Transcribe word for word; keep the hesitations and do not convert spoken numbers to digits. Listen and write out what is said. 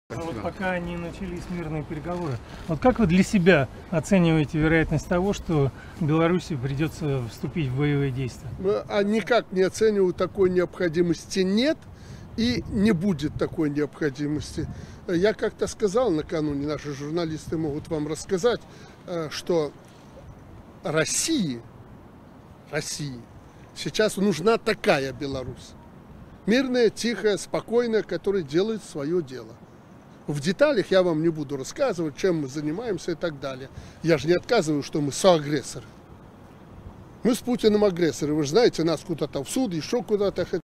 А вот пока не начались мирные переговоры, вот как вы для себя оцениваете вероятность того, что Беларуси придется вступить в боевые действия? А никак не оцениваю, такой необходимости нет и не будет такой необходимости. Я как-то сказал накануне, наши журналисты могут вам рассказать, что России, России сейчас нужна такая Беларусь. Мирная, тихая, спокойная, которая делает свое дело. В деталях я вам не буду рассказывать, чем мы занимаемся и так далее. Я же не отказываю, что мы соагрессоры. Мы с Путиным агрессоры. Вы же знаете, нас куда-то в суд, еще куда-то.